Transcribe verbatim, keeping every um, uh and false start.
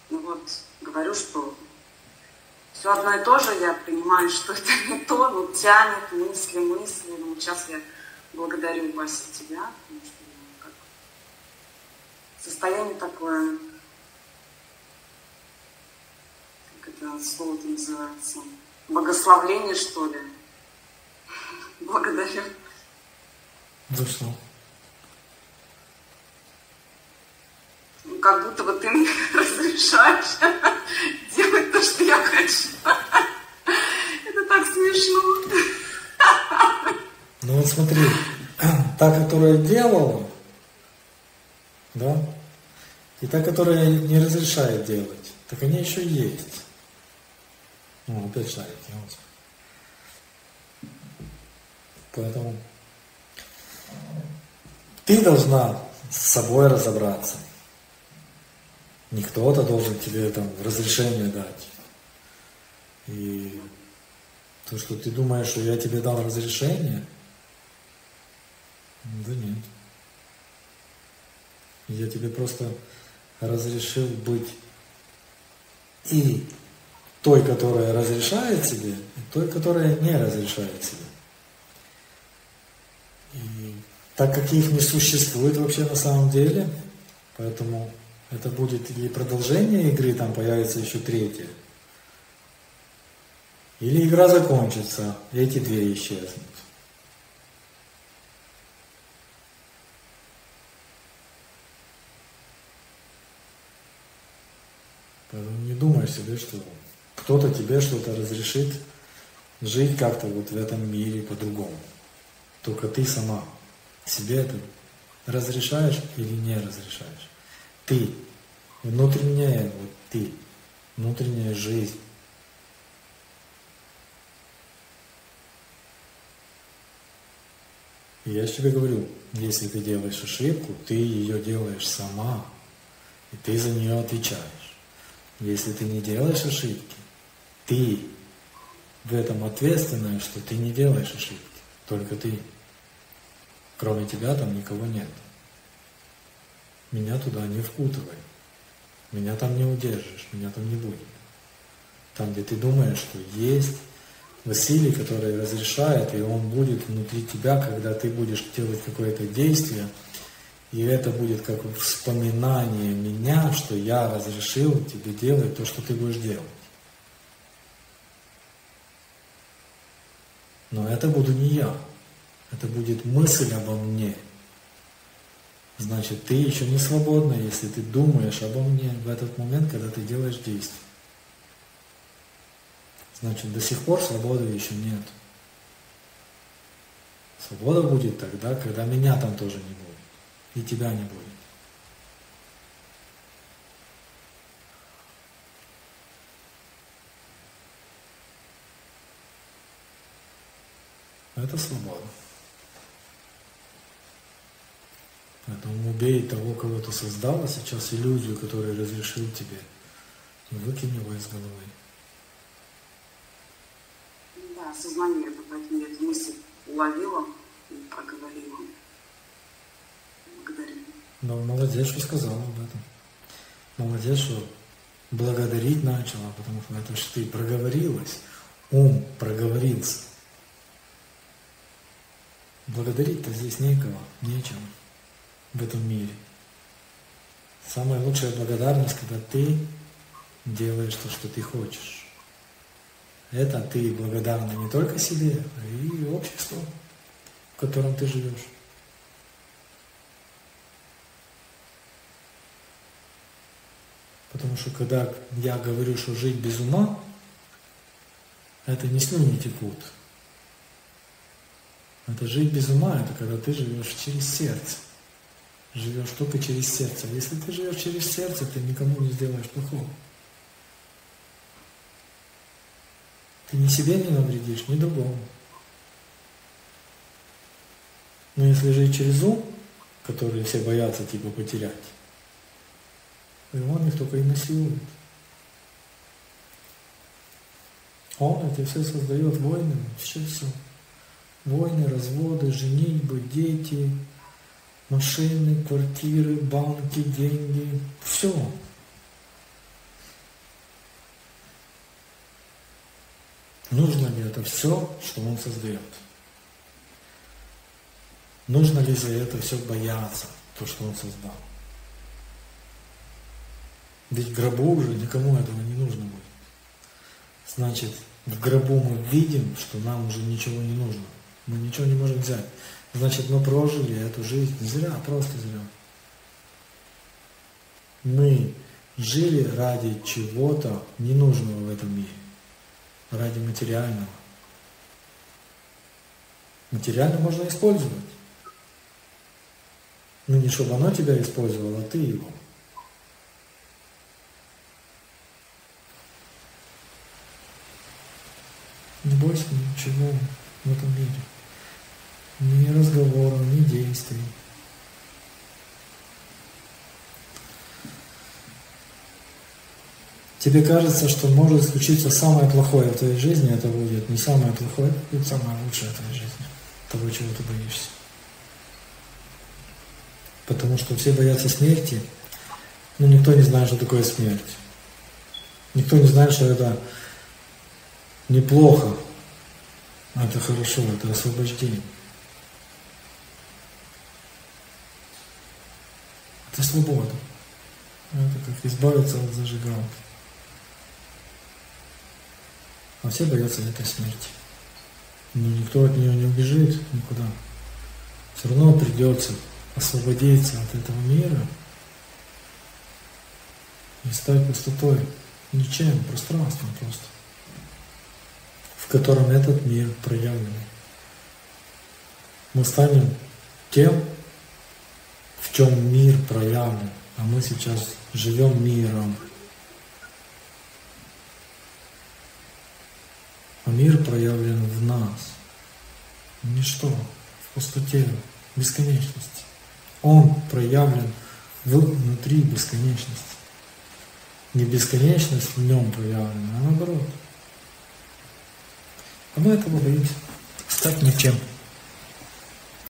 Ну вот, говорю, что все одно и то же, я понимаю, что это не то, но тянет мысли, мысли. Ну, сейчас я благодарю, Вася, тебя, потому что ну, как, состояние такое, как это слово-то называется, богословление, что ли. Благодарю. За что? Ну, как будто бы ты мне разрешаешь делать то, что я хочу. Это так смешно. Ну вот смотри, та, которая делала, да, и та, которая не разрешает делать, так они еще есть. Ну, опять шарики. Вот. Поэтому ты должна с собой разобраться. Не кто-то должен тебе там разрешение дать. И то, что ты думаешь, что я тебе дал разрешение, да нет. Я тебе просто разрешил быть и той, которая разрешает себе, и той, которая не разрешает себе. И так как их не существует вообще на самом деле, поэтому это будет и продолжение игры, там появится еще третья. Или игра закончится, и эти две исчезнут. Поэтому не думай себе, что кто-то тебе что-то разрешит жить как-то вот в этом мире по-другому. Только ты сама себе это разрешаешь или не разрешаешь. Ты, внутренняя, вот ты, внутренняя жизнь. И я тебе говорю, если ты делаешь ошибку, ты ее делаешь сама, и ты за нее отвечаешь. Если ты не делаешь ошибки, ты в этом ответственная, что ты не делаешь ошибки, только ты. Кроме тебя там никого нет. Меня туда не впутывай. Меня там не удержишь, меня там не будет. Там, где ты думаешь, что есть Василий, который разрешает, и он будет внутри тебя, когда ты будешь делать какое-то действие, и это будет как вспоминание меня, что я разрешил тебе делать то, что ты будешь делать. Но это буду не я. Это будет мысль обо мне. Значит, ты еще не свободна, если ты думаешь обо мне в этот момент, когда ты делаешь действие. Значит, до сих пор свободы еще нет. Свобода будет тогда, когда меня там тоже не будет. И тебя не будет. Это свобода. Поэтому убей того, кого ты создала сейчас, иллюзию, которую разрешил тебе. И выкинь его из головы. Да, сознание это, поэтому я эту мысль уловила и проговорила. Благодарю. Ну, молодец, что сказала об этом. Молодец, что благодарить начала, потому что это что ты проговорилась, ум проговорился. Благодарить-то здесь некого, нечего в этом мире. Самая лучшая благодарность, когда ты делаешь то, что ты хочешь. Это ты благодарна не только себе, а и обществу, в котором ты живешь. Потому что когда я говорю, что жить без ума, это не слюни текут. Это жить без ума, это когда ты живешь через сердце. Живешь только через сердце. Если ты живешь через сердце, ты никому не сделаешь плохого. Ты ни себе не навредишь, ни другому. Но если жить через ум, который все боятся типа потерять, и он их только и насилует. Он эти все создает войны, вообще все. Войны, разводы, женитьбы, дети, машины, квартиры, банки, деньги. Все. нужно ли это все, что он создает? Нужно ли за это все бояться, то, что он создал? Ведь в гробу уже никому этого не нужно будет. Значит, в гробу мы видим, что нам уже ничего не нужно. Мы ничего не можем взять. Значит, мы прожили эту жизнь зря, просто зря. Мы жили ради чего-то ненужного в этом мире. Ради материального. Материально можно использовать. Но не чтобы оно тебя использовало, а ты его. Не бойся ничего в этом мире. Ни разговоров, ни действий. Тебе кажется, что может случиться самое плохое в твоей жизни, это будет не самое плохое, это будет самое лучшее в твоей жизни. Того, чего ты боишься. Потому что все боятся смерти, но никто не знает, что такое смерть. Никто не знает, что это неплохо, это хорошо, это освобождение. Это свобода. Это как избавиться от зажигалки. А все боятся этой смерти. Но никто от нее не убежит никуда. Все равно придется освободиться от этого мира и стать пустотой, ничем, пространством просто, в котором этот мир проявлен. Мы станем тем, в чем мир проявлен, а мы сейчас живем миром. А мир проявлен в нас. Ничто, в пустоте, в бесконечности. Он проявлен внутри бесконечности. Не бесконечность в нем проявлена, а наоборот. А мы этого боимся. Стать ничем.